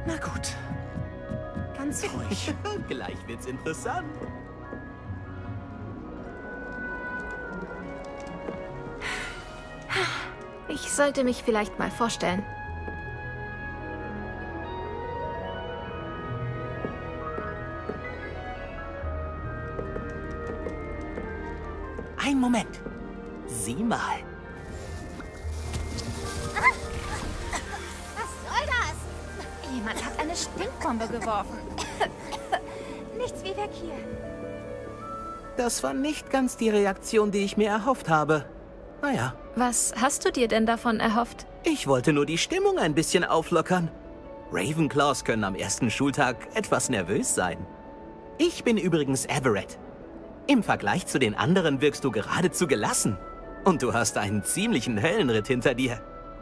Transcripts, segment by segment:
Na gut. Ganz ruhig. Gleich wird's interessant. Ich sollte mich vielleicht mal vorstellen. Ein Moment. Sieh mal. Was soll das? Jemand hat eine Stinkbombe geworfen. Nichts wie weg hier. Das war nicht ganz die Reaktion, die ich mir erhofft habe. Naja, Was hast du dir denn davon erhofft? ich wollte nur die Stimmung ein bisschen auflockern. Ravenclaws können am ersten Schultag etwas nervös sein. Ich bin übrigens Everett. Im Vergleich zu den anderen wirkst du geradezu gelassen. Und du hast einen ziemlichen Höllenritt hinter dir.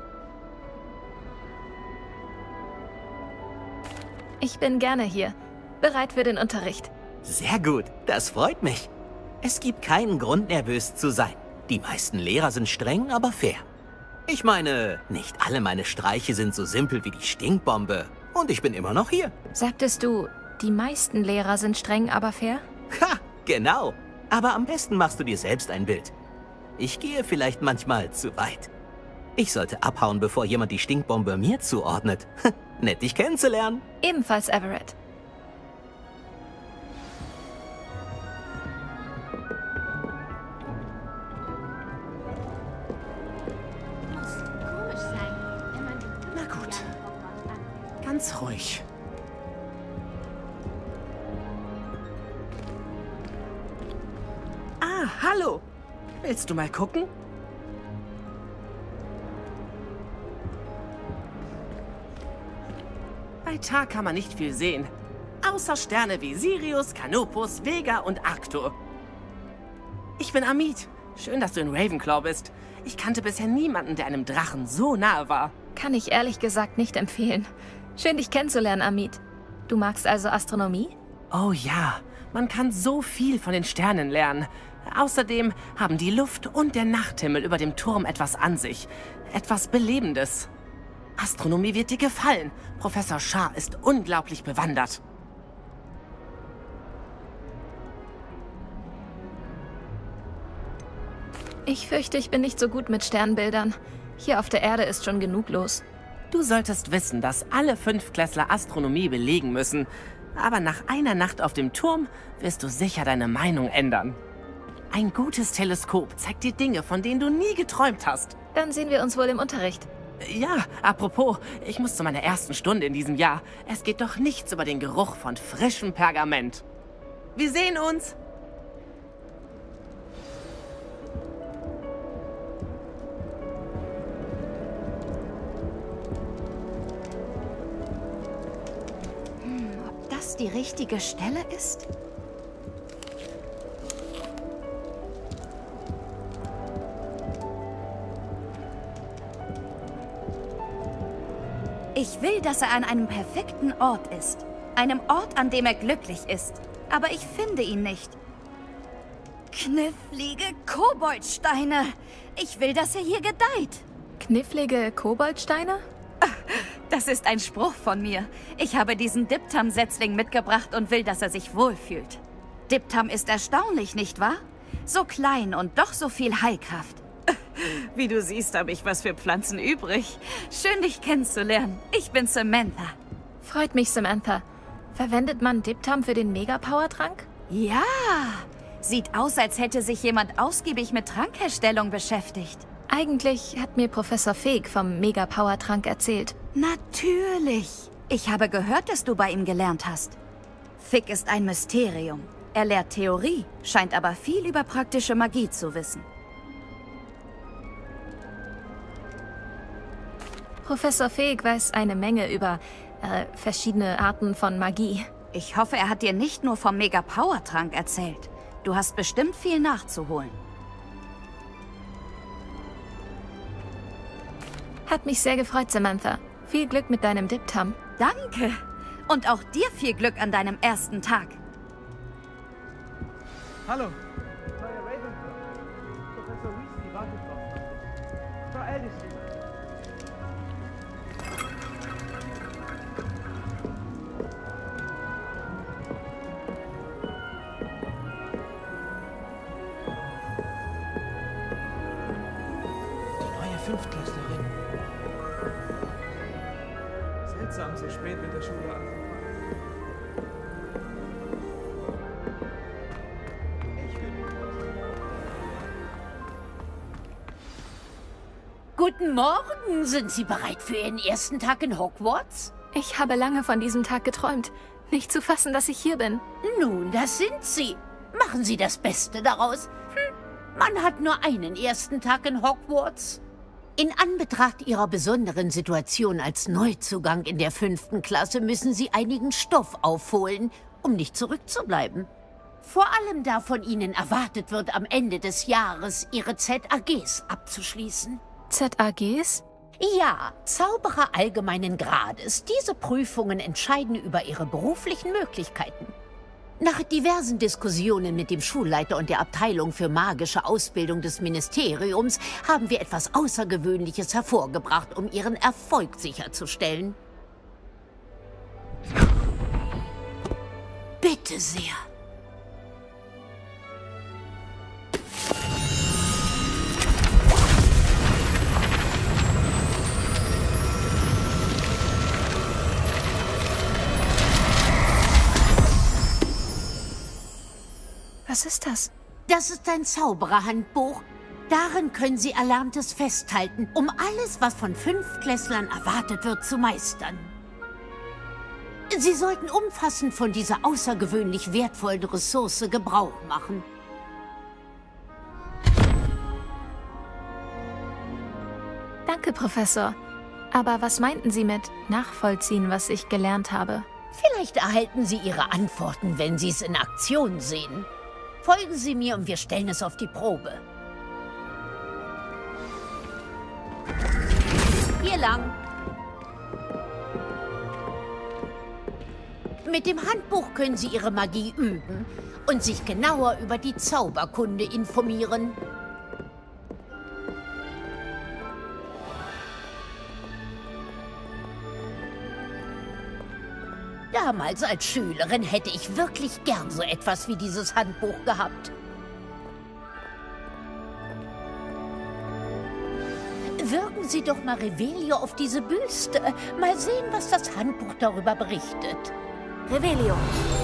Ich bin gerne hier. Bereit für den Unterricht. Sehr gut, das freut mich. Es gibt keinen Grund, nervös zu sein. Die meisten Lehrer sind streng, aber fair. Ich meine, nicht alle meine Streiche sind so simpel wie die Stinkbombe. Und ich bin immer noch hier. Sagtest du, die meisten Lehrer sind streng, aber fair? Ha, genau. Aber am besten machst du dir selbst ein Bild. Ich gehe vielleicht manchmal zu weit. Ich sollte abhauen, bevor jemand die Stinkbombe mir zuordnet. Nett, dich kennenzulernen. Ebenfalls Everett. Muss komisch sein, wenn man den Na gut. Hogwarts anfängt. Ganz ruhig. Ah, hallo. Willst du mal gucken? Bei Tag kann man nicht viel sehen. Außer Sterne wie Sirius, Canopus, Vega und Arctur. Ich bin Amit. Schön, dass du in Ravenclaw bist. Ich kannte bisher niemanden, der einem Drachen so nahe war. Kann ich ehrlich gesagt nicht empfehlen. Schön, dich kennenzulernen, Amit. Du magst also Astronomie? Oh ja, man kann so viel von den Sternen lernen. Außerdem haben die Luft und der Nachthimmel über dem Turm etwas an sich. Etwas Belebendes. Astronomie wird dir gefallen. Professor Shah ist unglaublich bewandert. Ich fürchte, ich bin nicht so gut mit Sternbildern. Hier auf der Erde ist schon genug los. Du solltest wissen, dass alle Fünftklässler Astronomie belegen müssen. Aber nach einer Nacht auf dem Turm wirst du sicher deine Meinung ändern. Ein gutes Teleskop zeigt dir Dinge, von denen du nie geträumt hast. Dann sehen wir uns wohl im Unterricht. Ja, apropos, ich muss zu meiner ersten Stunde in diesem Jahr. Es geht doch nichts über den Geruch von frischem Pergament. Wir sehen uns! Ob das die richtige Stelle ist? Ich will, dass er an einem perfekten Ort ist. Einem Ort, an dem er glücklich ist. Aber ich finde ihn nicht. Knifflige Koboldsteine. Ich will, dass er hier gedeiht. Knifflige Koboldsteine? Das ist ein Spruch von mir. Ich habe diesen Diptam-Setzling mitgebracht und will, dass er sich wohlfühlt. Diptam ist erstaunlich, nicht wahr? So klein und doch so viel Heilkraft. Wie du siehst, habe ich was für Pflanzen übrig. Schön, dich kennenzulernen. Ich bin Samantha. Freut mich, Samantha. Verwendet man Diptam für den Mega-Power-Trank? Ja, sieht aus, als hätte sich jemand ausgiebig mit Trankherstellung beschäftigt. Eigentlich hat mir Professor Fig vom Mega-Power-Trank erzählt. Natürlich. Ich habe gehört, dass du bei ihm gelernt hast. Fig ist ein Mysterium. Er lehrt Theorie, scheint aber viel über praktische Magie zu wissen. Professor Fig weiß eine Menge über verschiedene Arten von Magie. Ich hoffe, er hat dir nicht nur vom Mega-Power-Trank erzählt. Du hast bestimmt viel nachzuholen. Hat mich sehr gefreut, Samantha. Viel Glück mit deinem Diptam. Danke. Und auch dir viel Glück an deinem ersten Tag. Hallo. Neue Ravenclaw. Professor Weasley wartet auf euch. Frau Eldis. so spät mit der Schule anfangen. Guten Morgen. Sind Sie bereit für Ihren ersten Tag in Hogwarts? Ich habe lange von diesem Tag geträumt. Nicht zu fassen, dass ich hier bin. Nun, das sind Sie. Machen Sie das Beste daraus. Man hat nur einen ersten Tag in Hogwarts. In Anbetracht Ihrer besonderen Situation als Neuzugang in der 5. Klasse müssen Sie einigen Stoff aufholen, um nicht zurückzubleiben. Vor allem da von Ihnen erwartet wird, am Ende des Jahres Ihre ZAGs abzuschließen. ZAGs? Ja, Zauberer allgemeinen Grades. Diese Prüfungen entscheiden über Ihre beruflichen Möglichkeiten. Nach diversen Diskussionen mit dem Schulleiter und der Abteilung für magische Ausbildung des Ministeriums haben wir etwas Außergewöhnliches hervorgebracht, um Ihren Erfolg sicherzustellen. Bitte sehr. Was ist das? Das ist ein Zaubererhandbuch. Darin können Sie Erlerntes festhalten, um alles, was von 5-Klässlern erwartet wird, zu meistern. Sie sollten umfassend von dieser außergewöhnlich wertvollen Ressource Gebrauch machen. Danke, Professor. Aber was meinten Sie mit nachvollziehen, was ich gelernt habe? Vielleicht erhalten Sie Ihre Antworten, wenn Sie es in Aktion sehen. Folgen Sie mir und wir stellen es auf die Probe. Hier lang. Mit dem Handbuch können Sie Ihre Magie üben und sich genauer über die Zauberkunde informieren. Damals als Schülerin hätte ich wirklich gern so etwas wie dieses Handbuch gehabt. Wirken Sie doch mal Revelio auf diese Büste. Mal sehen, was das Handbuch darüber berichtet. Revelio.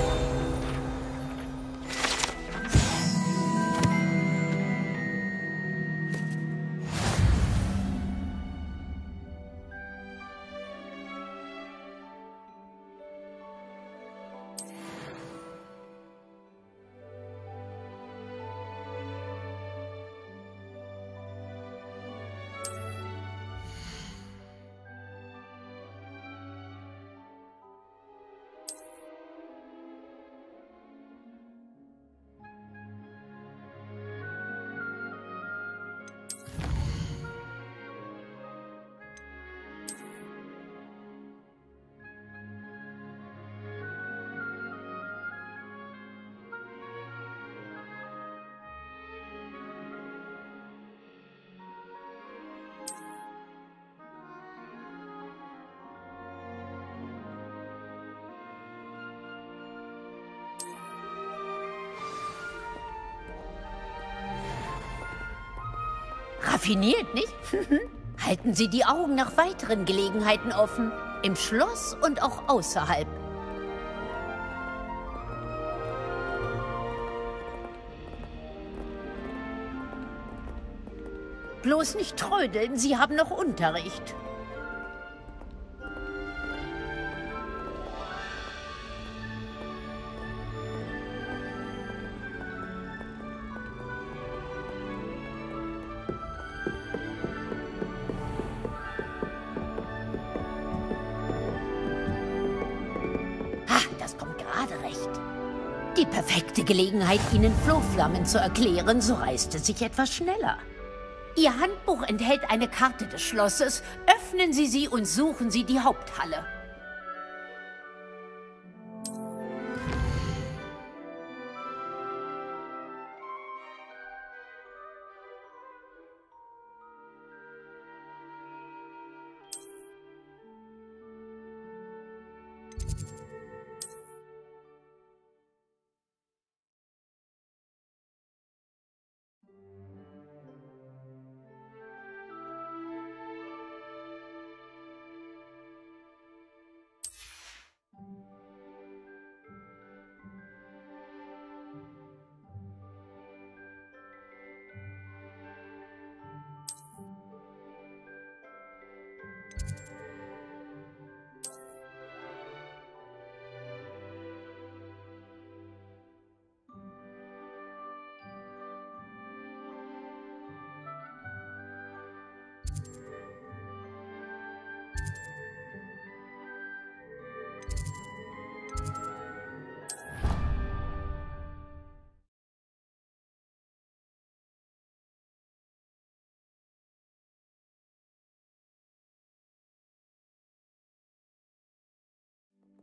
Raffiniert, nicht? Halten Sie die Augen nach weiteren Gelegenheiten offen. Im Schloss und auch außerhalb. Bloß nicht trödeln, Sie haben noch Unterricht. Die perfekte Gelegenheit, Ihnen Flohflammen zu erklären, so reißt es sich etwas schneller. Ihr Handbuch enthält eine Karte des Schlosses. Öffnen Sie sie und suchen Sie die Haupthalle.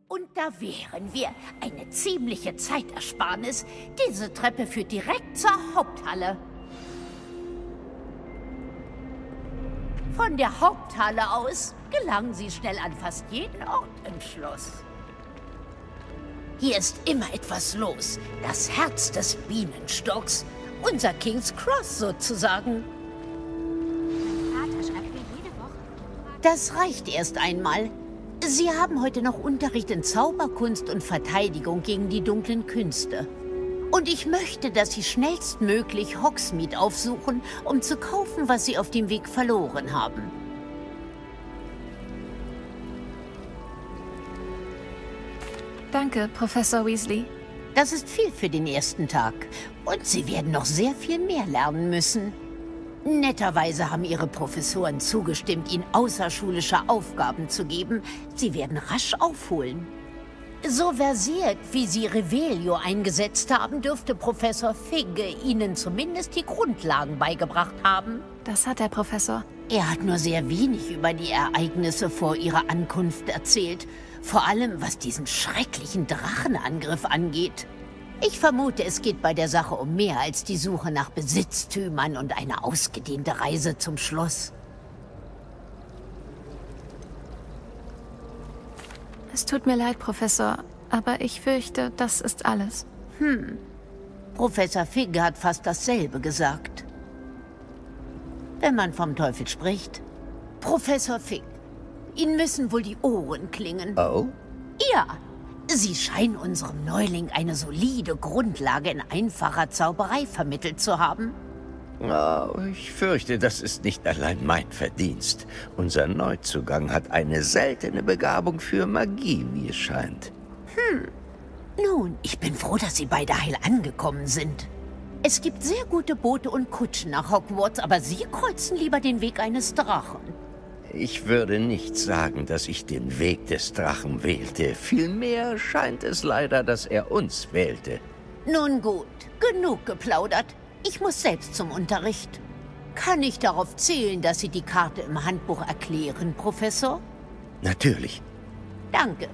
Und da wären wir. Eine ziemliche Zeitersparnis. Diese Treppe führt direkt zur Haupthalle. Von der Haupthalle aus gelangen Sie schnell an fast jeden Ort im Schloss. Hier ist immer etwas los. Das Herz des Bienenstocks. Unser King's Cross sozusagen. Mein Vater schreibt mir jede Woche. Das reicht erst einmal. Sie haben heute noch Unterricht in Zauberkunst und Verteidigung gegen die dunklen Künste. Und ich möchte, dass Sie schnellstmöglich Hogsmeade aufsuchen, um zu kaufen, was Sie auf dem Weg verloren haben. Danke, Professor Weasley. Das ist viel für den ersten Tag. Und Sie werden noch sehr viel mehr lernen müssen. Netterweise haben Ihre Professoren zugestimmt, Ihnen außerschulische Aufgaben zu geben. Sie werden rasch aufholen. So versiert, wie Sie Revelio eingesetzt haben, dürfte Professor Figge Ihnen zumindest die Grundlagen beigebracht haben. Das hat der Professor. Er hat nur sehr wenig über die Ereignisse vor Ihrer Ankunft erzählt. Vor allem, was diesen schrecklichen Drachenangriff angeht. Ich vermute, es geht bei der Sache um mehr als die Suche nach Besitztümern und eine ausgedehnte Reise zum Schloss. Es tut mir leid, Professor, aber ich fürchte, das ist alles. Professor Figge hat fast dasselbe gesagt. Wenn man vom Teufel spricht. Professor Figge, Ihnen müssen wohl die Ohren klingen. Oh? Ja, Sie scheinen unserem Neuling eine solide Grundlage in einfacher Zauberei vermittelt zu haben. Oh, ich fürchte, das ist nicht allein mein Verdienst. Unser Neuzugang hat eine seltene Begabung für Magie, wie es scheint. Nun, ich bin froh, dass Sie beide heil angekommen sind. Es gibt sehr gute Boote und Kutschen nach Hogwarts, aber Sie kreuzen lieber den Weg eines Drachen. Ich würde nicht sagen, dass ich den Weg des Drachen wählte. Vielmehr scheint es leider, dass er uns wählte. Nun gut, genug geplaudert. Ich muss selbst zum Unterricht. Kann ich darauf zählen, dass Sie die Karte im Handbuch erklären, Professor? Natürlich. Danke.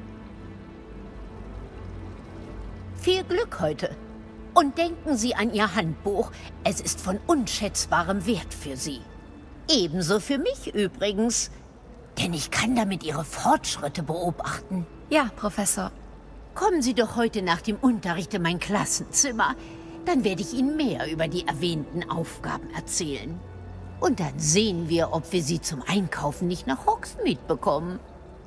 Viel Glück heute. Und denken Sie an Ihr Handbuch. Es ist von unschätzbarem Wert für Sie. Ebenso für mich übrigens. Denn ich kann damit Ihre Fortschritte beobachten. Ja, Professor. Kommen Sie doch heute nach dem Unterricht in mein Klassenzimmer. Dann werde ich Ihnen mehr über die erwähnten Aufgaben erzählen. Und dann sehen wir, ob wir Sie zum Einkaufen nicht nach Hogsmeade bekommen.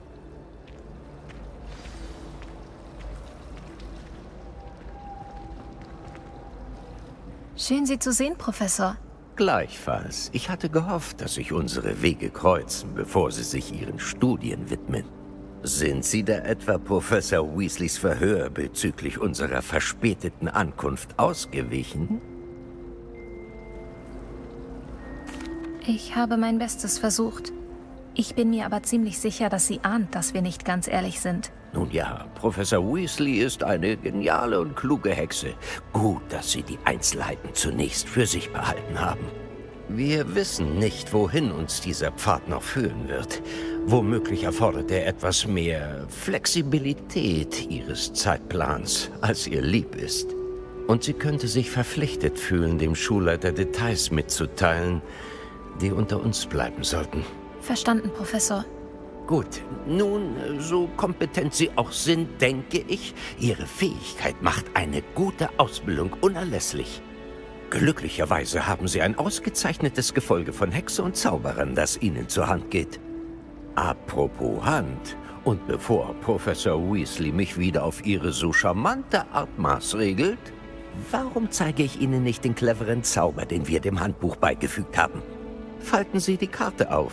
Schön, Sie zu sehen, Professor. Gleichfalls. Ich hatte gehofft, dass sich unsere Wege kreuzen, bevor Sie sich Ihren Studien widmen. Sind Sie da etwa Professor Weasleys Verhör bezüglich unserer verspäteten Ankunft ausgewichen? Ich habe mein Bestes versucht. Ich bin mir aber ziemlich sicher, dass sie ahnt, dass wir nicht ganz ehrlich sind. Nun ja, Professor Weasley ist eine geniale und kluge Hexe. Gut, dass Sie die Einzelheiten zunächst für sich behalten haben. Wir wissen nicht, wohin uns dieser Pfad noch führen wird. Womöglich erfordert er etwas mehr Flexibilität Ihres Zeitplans, als ihr lieb ist. Und sie könnte sich verpflichtet fühlen, dem Schulleiter Details mitzuteilen, die unter uns bleiben sollten. Verstanden, Professor. Gut, nun, so kompetent Sie auch sind, denke ich, Ihre Fähigkeit macht eine gute Ausbildung unerlässlich. Glücklicherweise haben Sie ein ausgezeichnetes Gefolge von Hexe und Zauberern, das Ihnen zur Hand geht. Apropos Hand, und bevor Professor Weasley mich wieder auf Ihre so charmante Art maßregelt, warum zeige ich Ihnen nicht den cleveren Zauber, den wir dem Handbuch beigefügt haben? Falten Sie die Karte auf.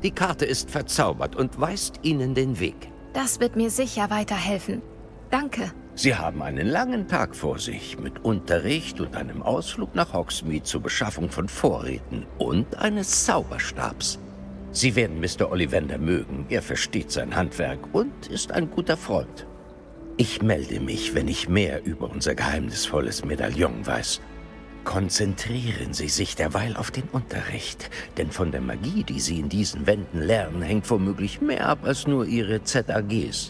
Die Karte ist verzaubert und weist Ihnen den Weg. Das wird mir sicher weiterhelfen. Danke. Sie haben einen langen Tag vor sich, mit Unterricht und einem Ausflug nach Hogsmeade zur Beschaffung von Vorräten und eines Zauberstabs. Sie werden Mr. Ollivander mögen. Er versteht sein Handwerk und ist ein guter Freund. Ich melde mich, wenn ich mehr über unser geheimnisvolles Medaillon weiß. Konzentrieren Sie sich derweil auf den Unterricht, denn von der Magie, die Sie in diesen Wänden lernen, hängt womöglich mehr ab als nur Ihre ZAGs.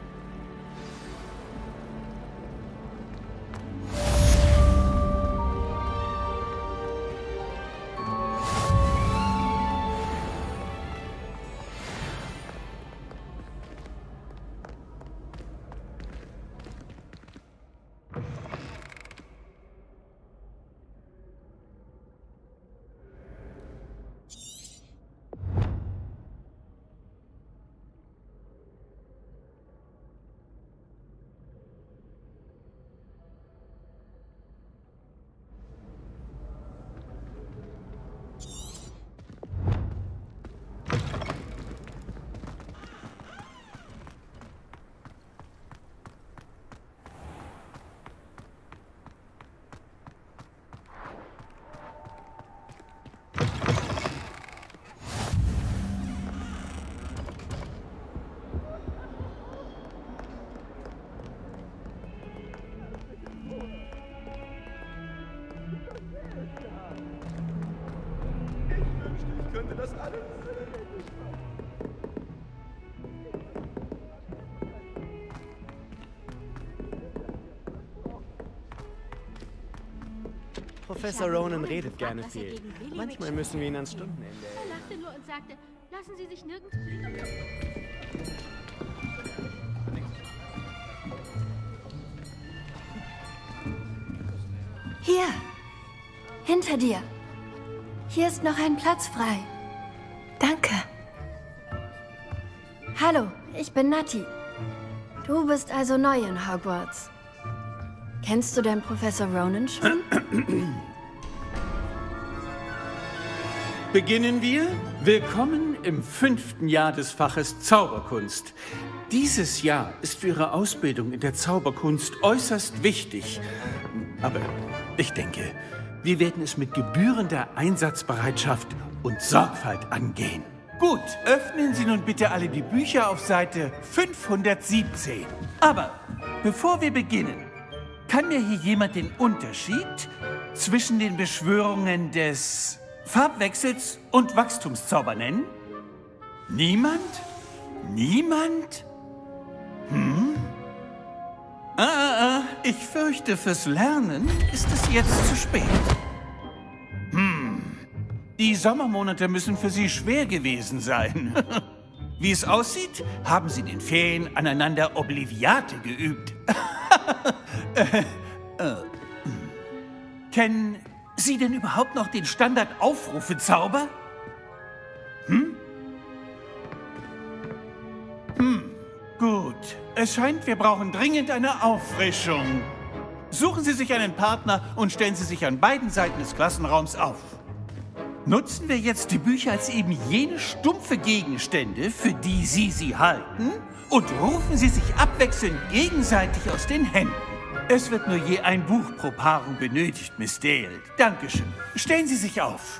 Professor Ronen redet gerne viel. Manchmal müssen wir ihn ans Stundenende Er erinnern. lachte nur und sagte, lassen Sie sich nirgends blicken. Hier, hinter dir. Hier ist noch ein Platz frei. Danke. Hallo, ich bin Nati. Du bist also neu in Hogwarts. Kennst du denn Professor Ronen schon? Beginnen wir. Willkommen im 5. Jahr des Faches Zauberkunst. Dieses Jahr ist für Ihre Ausbildung in der Zauberkunst äußerst wichtig. Aber ich denke, wir werden es mit gebührender Einsatzbereitschaft und Sorgfalt angehen. Gut, öffnen Sie nun bitte alle die Bücher auf Seite 517. Aber bevor wir beginnen, kann mir hier jemand den Unterschied zwischen den Beschwörungen des Farbwechsels und Wachstumszauber nennen? Niemand? Niemand? Ich fürchte, fürs Lernen ist es jetzt zu spät. Die Sommermonate müssen für Sie schwer gewesen sein. Wie es aussieht, haben Sie in den Ferien aneinander Obliviate geübt. Kennen Sie denn überhaupt noch den Standard-Aufrufe-Zauber? Gut. Es scheint, wir brauchen dringend eine Auffrischung. Suchen Sie sich einen Partner und stellen Sie sich an beiden Seiten des Klassenraums auf. Nutzen wir jetzt die Bücher als eben jene stumpfe Gegenstände, für die Sie halten, und rufen Sie sich abwechselnd gegenseitig aus den Händen. Es wird nur je ein Buch pro Paarung benötigt, Miss Dale. Dankeschön. Stellen Sie sich auf.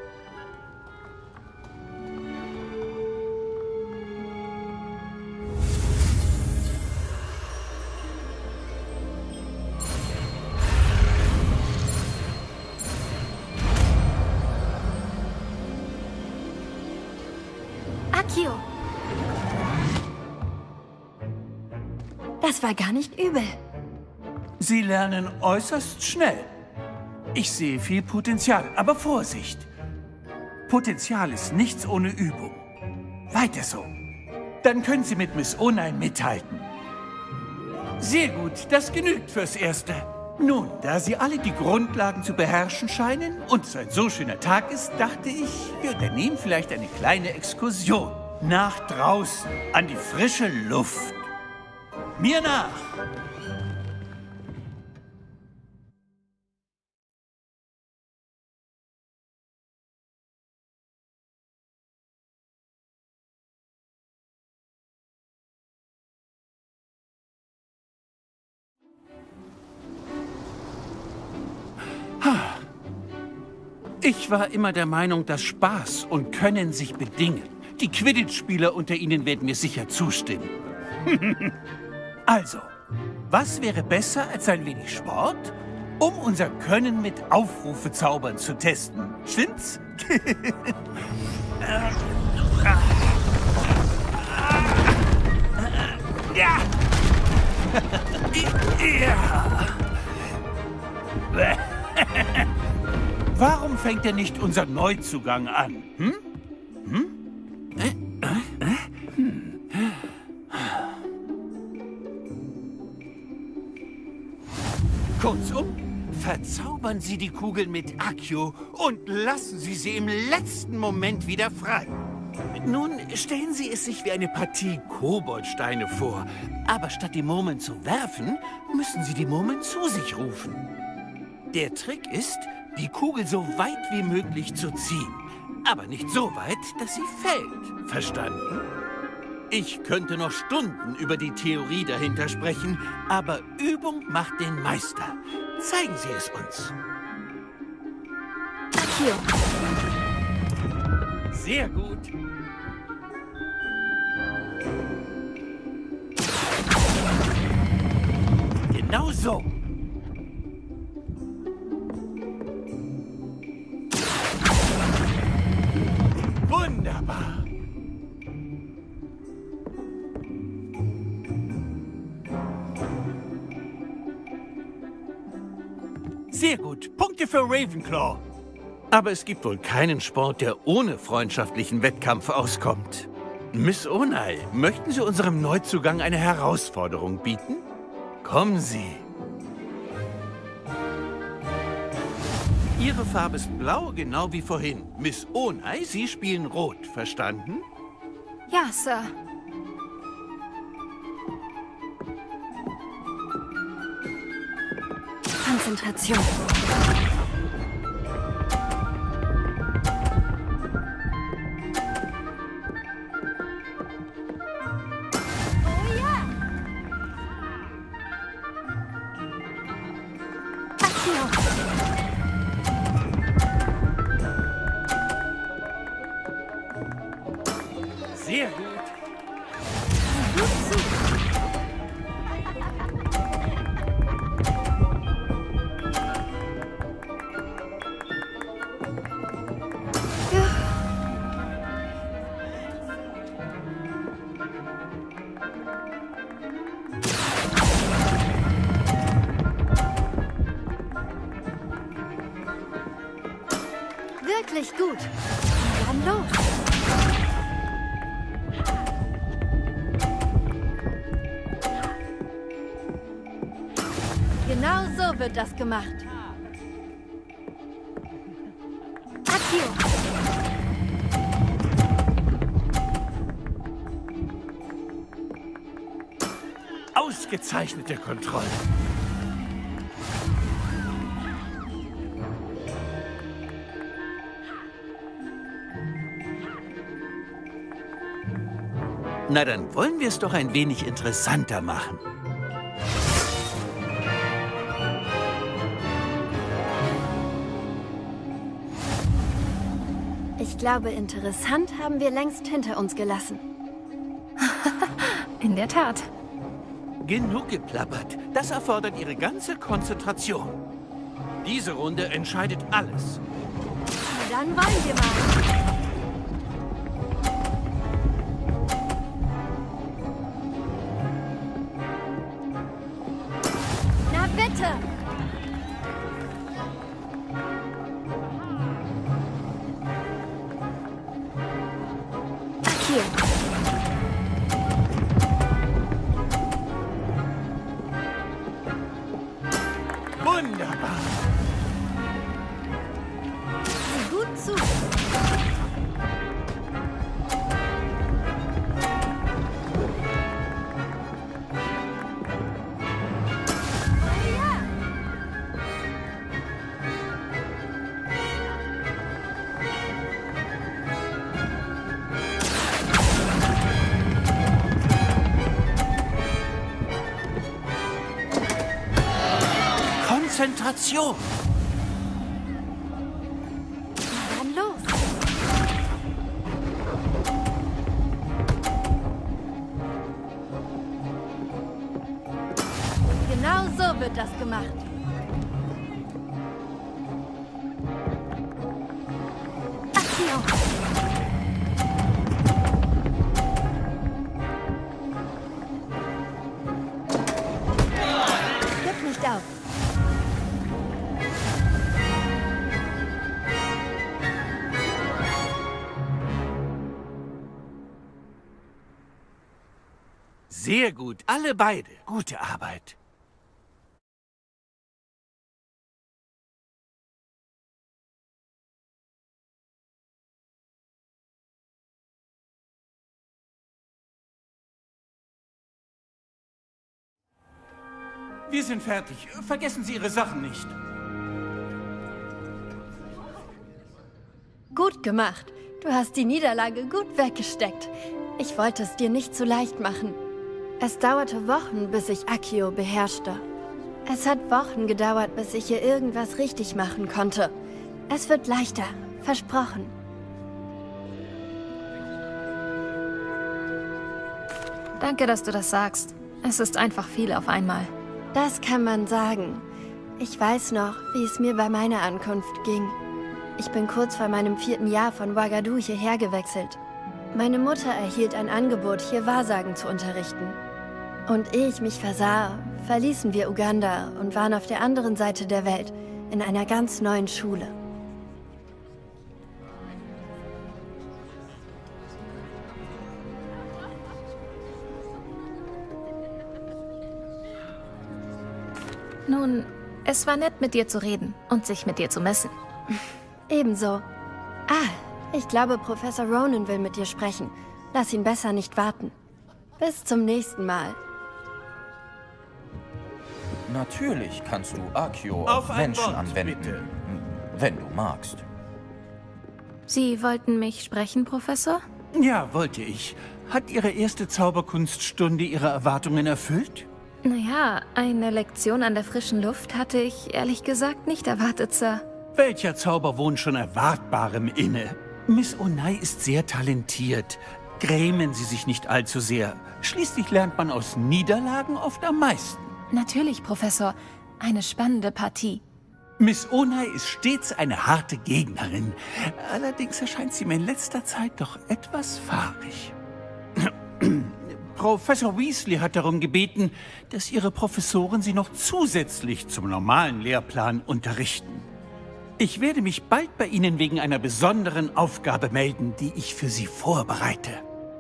Accio. Das war gar nicht übel. Sie lernen äußerst schnell. Ich sehe viel Potenzial, aber Vorsicht! Potenzial ist nichts ohne Übung. Weiter so. Dann können Sie mit Miss Onei mithalten. Sehr gut, das genügt fürs Erste. Nun, da Sie alle die Grundlagen zu beherrschen scheinen und es ein so schöner Tag ist, dachte ich, wir unternehmen vielleicht eine kleine Exkursion. Nach draußen, an die frische Luft. Mir nach! Ich war immer der Meinung, dass Spaß und Können sich bedingen. Die Quidditch-Spieler unter Ihnen werden mir sicher zustimmen. Also, was wäre besser als ein wenig Sport, um unser Können mit Aufrufezaubern zu testen? Stimmt's? Ja! Ja! Warum fängt er nicht unser Neuzugang an? Kurzum, verzaubern Sie die Kugel mit Accio und lassen Sie sie im letzten Moment wieder frei. Nun stellen Sie es sich wie eine Partie Koboldsteine vor. Aber statt die Murmeln zu werfen, müssen Sie die Murmeln zu sich rufen. Der Trick ist, die Kugel so weit wie möglich zu ziehen. Aber nicht so weit, dass sie fällt. Verstanden? Ich könnte noch Stunden über die Theorie dahinter sprechen, aber Übung macht den Meister. Zeigen Sie es uns. Hier. Sehr gut. Genau so. Wunderbar. Sehr gut. Punkte für Ravenclaw. Aber es gibt wohl keinen Sport, der ohne freundschaftlichen Wettkampf auskommt. Miss Onai, möchten Sie unserem Neuzugang eine Herausforderung bieten? Kommen Sie. Ihre Farbe ist blau, genau wie vorhin. Miss Onai, Sie spielen rot, verstanden? Ja, Sir. Konzentration. Sehr gut. Wirklich gut. Dann los. Genau so wird das gemacht. Accio. Ausgezeichnete Kontrolle. Na, dann wollen wir es doch ein wenig interessanter machen. Ich glaube, interessant haben wir längst hinter uns gelassen. In der Tat. Genug geplappert. Das erfordert Ihre ganze Konzentration. Diese Runde entscheidet alles. Dann wollen wir mal. Na bitte! Hier. Wunderbar. Sieh gut zu. Konzentration. Genau so wird das gemacht. Aktion! Gib nicht auf. Sehr gut, alle beide. Gute Arbeit. Wir sind fertig. Vergessen Sie Ihre Sachen nicht. Gut gemacht. Du hast die Niederlage gut weggesteckt. Ich wollte es dir nicht zu leicht machen. Es dauerte Wochen, bis ich Accio beherrschte. Es hat Wochen gedauert, bis ich hier irgendwas richtig machen konnte. Es wird leichter. Versprochen. Danke, dass du das sagst. Es ist einfach viel auf einmal. Das kann man sagen. Ich weiß noch, wie es mir bei meiner Ankunft ging. Ich bin kurz vor meinem 4. Jahr von Ouagadougou hierher gewechselt. Meine Mutter erhielt ein Angebot, hier Wahrsagen zu unterrichten. Und ehe ich mich versah, verließen wir Uganda und waren auf der anderen Seite der Welt, in einer ganz neuen Schule. Nun, es war nett, mit dir zu reden und sich mit dir zu messen. Ebenso. Ich glaube, Professor Ronen will mit dir sprechen. Lass ihn besser nicht warten. Bis zum nächsten Mal. Natürlich kannst du Accio auf Menschen anwenden, bitte. Wenn du magst. Sie wollten mich sprechen, Professor? Ja, wollte ich. Hat Ihre erste Zauberkunststunde Ihre Erwartungen erfüllt? Naja, eine Lektion an der frischen Luft hatte ich ehrlich gesagt nicht erwartet, Sir. Welcher Zauber wohnt schon Erwartbarem inne? Miss Onai ist sehr talentiert. Grämen Sie sich nicht allzu sehr. Schließlich lernt man aus Niederlagen oft am meisten. Natürlich, Professor. Eine spannende Partie. Miss Onai ist stets eine harte Gegnerin. Allerdings erscheint sie mir in letzter Zeit doch etwas fahrig. Professor Weasley hat darum gebeten, dass Ihre Professoren Sie noch zusätzlich zum normalen Lehrplan unterrichten. Ich werde mich bald bei Ihnen wegen einer besonderen Aufgabe melden, die ich für Sie vorbereite.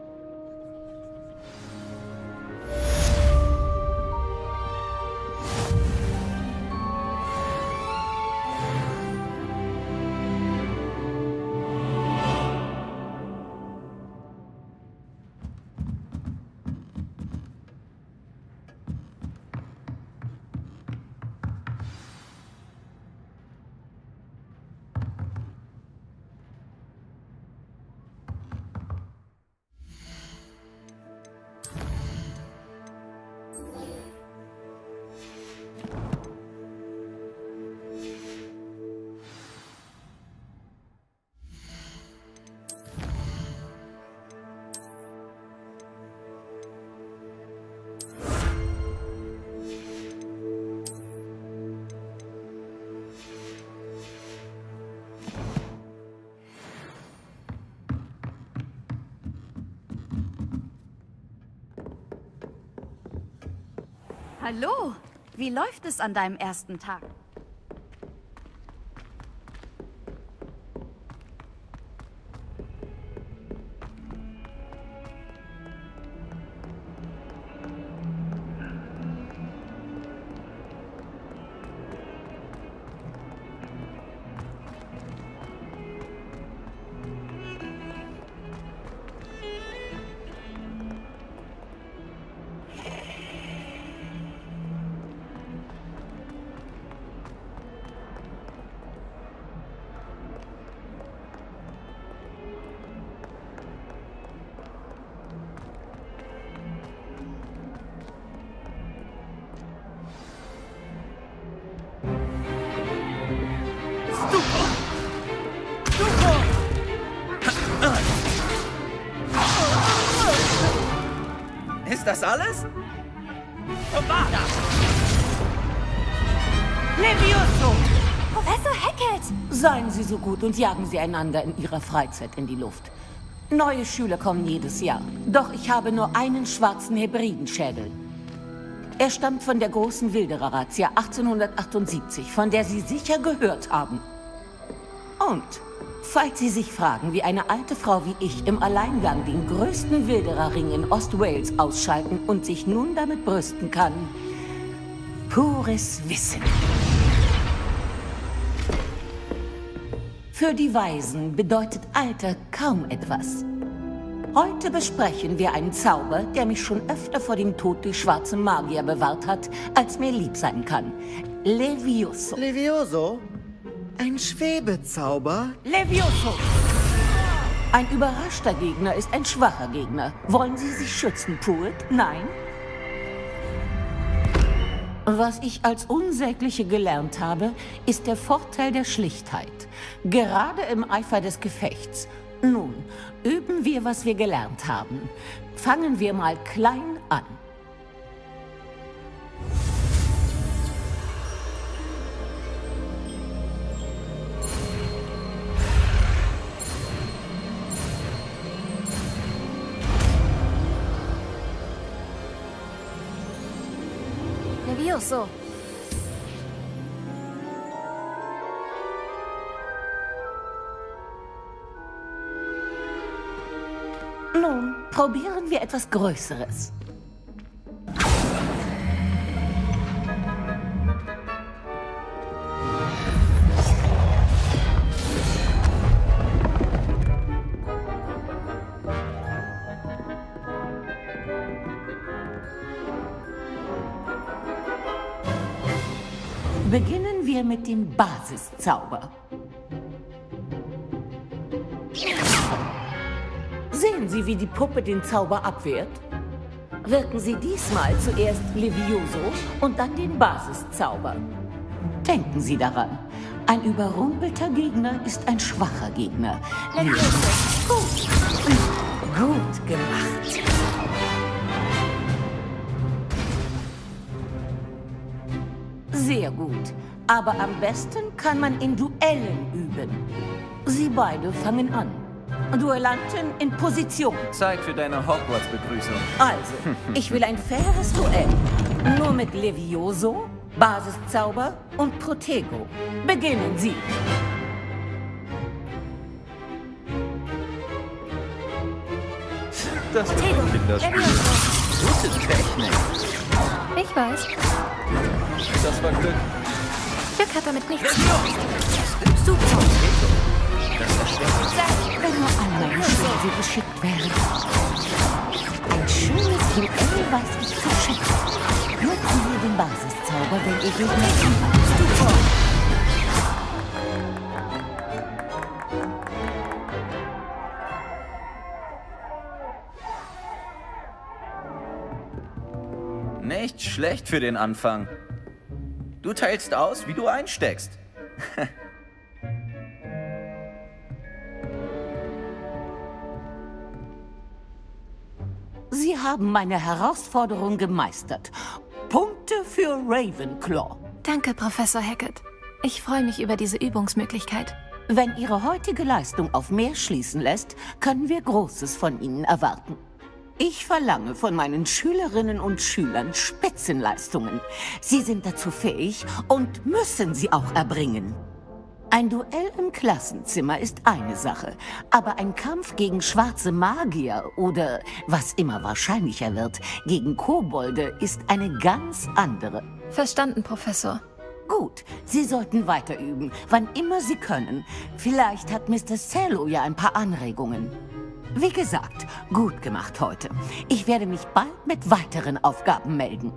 Hallo, wie läuft es an deinem ersten Tag? Ist das alles? Avada! Levioso! Professor Hackett! Seien Sie so gut und jagen Sie einander in Ihrer Freizeit in die Luft. Neue Schüler kommen jedes Jahr. Doch ich habe nur einen schwarzen Hebridenschädel. Er stammt von der großen Wilderer-Razzia 1878, von der Sie sicher gehört haben. Und falls Sie sich fragen, wie eine alte Frau wie ich im Alleingang den größten Wildererring in Ostwales ausschalten und sich nun damit brüsten kann, pures Wissen. Für die Weisen bedeutet Alter kaum etwas. Heute besprechen wir einen Zauber, der mich schon öfter vor dem Tod durch schwarze Magier bewahrt hat, als mir lieb sein kann. Levioso. Levioso? Ein Schwebezauber? Levioso! Ein überraschter Gegner ist ein schwacher Gegner. Wollen Sie sich schützen, Pruitt? Nein? Was ich als Unsägliche gelernt habe, ist der Vorteil der Schlichtheit. Gerade im Eifer des Gefechts. Nun, üben wir, was wir gelernt haben. Fangen wir mal klein an. Levioso! Nun, probieren wir etwas Größeres. Beginnen wir mit dem Basiszauber. Sehen Sie, wie die Puppe den Zauber abwehrt? Wirken Sie diesmal zuerst Levioso und dann den Basiszauber. Denken Sie daran, ein überrumpelter Gegner ist ein schwacher Gegner. Levioso. Gut. Gut gemacht. Sehr gut. Aber am besten kann man in Duellen üben. Sie beide fangen an. Duellanten in Position. Zeit für deine Hogwarts-Begrüßung. Also, ich will ein faires Duell. Nur mit Levioso, Basiszauber und Protego. Beginnen Sie. Das wird ein Kinderspiel. Gute Technik. Ich weiß. Das war Glück. Glück hat damit nichts. Super. Das erschwert. Wenn nur all meine Schüler so geschickt wären. Ein schönes Duell weiß ich zu schätzen. Nutzen wir den Basiszauber, wenn ihr Gegner ist. Super. Nicht schlecht für den Anfang. Du teilst aus, wie du einsteckst. Sie haben meine Herausforderung gemeistert. Punkte für Ravenclaw. Danke, Professor Hackett. Ich freue mich über diese Übungsmöglichkeit. Wenn Ihre heutige Leistung auf mehr schließen lässt, können wir Großes von Ihnen erwarten. Ich verlange von meinen Schülerinnen und Schülern Spitzenleistungen. Sie sind dazu fähig und müssen sie auch erbringen. Ein Duell im Klassenzimmer ist eine Sache, aber ein Kampf gegen schwarze Magier oder, was immer wahrscheinlicher wird, gegen Kobolde ist eine ganz andere. Verstanden, Professor. Gut, Sie sollten weiter üben, wann immer Sie können. Vielleicht hat Mr. Cello ja ein paar Anregungen. Wie gesagt, gut gemacht heute. Ich werde mich bald mit weiteren Aufgaben melden.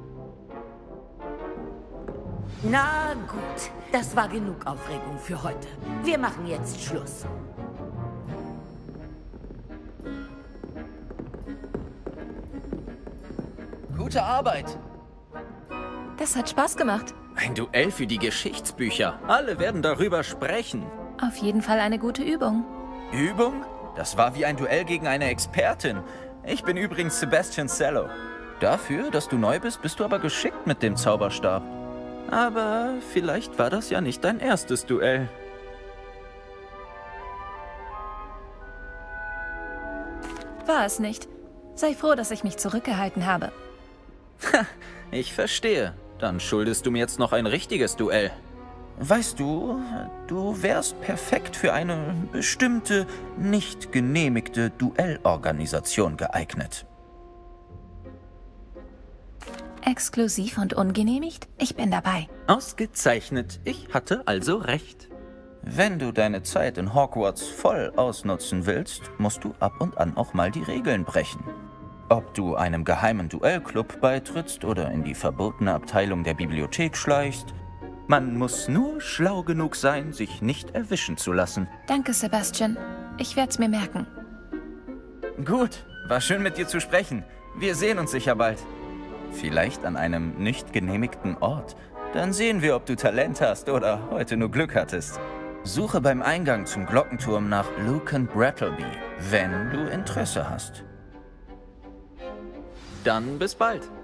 Na gut, das war genug Aufregung für heute. Wir machen jetzt Schluss. Gute Arbeit. Das hat Spaß gemacht. Ein Duell für die Geschichtsbücher. Alle werden darüber sprechen. Auf jeden Fall eine gute Übung. Übung? Das war wie ein Duell gegen eine Expertin. Ich bin übrigens Sebastian Cello. Dafür, dass du neu bist, bist du aber geschickt mit dem Zauberstab. Aber vielleicht war das ja nicht dein erstes Duell. War es nicht. Sei froh, dass ich mich zurückgehalten habe. Ich verstehe. Dann schuldest du mir jetzt noch ein richtiges Duell. Weißt du, du wärst perfekt für eine bestimmte, nicht genehmigte Duellorganisation geeignet. Exklusiv und ungenehmigt? Ich bin dabei. Ausgezeichnet. Ich hatte also recht. Wenn du deine Zeit in Hogwarts voll ausnutzen willst, musst du ab und an auch mal die Regeln brechen. Ob du einem geheimen Duellclub beitrittst oder in die verbotene Abteilung der Bibliothek schleichst, man muss nur schlau genug sein, sich nicht erwischen zu lassen. Danke, Sebastian. Ich werde es mir merken. Gut, war schön mit dir zu sprechen. Wir sehen uns sicher bald. Vielleicht an einem nicht genehmigten Ort. Dann sehen wir, ob du Talent hast oder heute nur Glück hattest. Suche beim Eingang zum Glockenturm nach Lucan Brattleby, wenn du Interesse hast. Dann bis bald.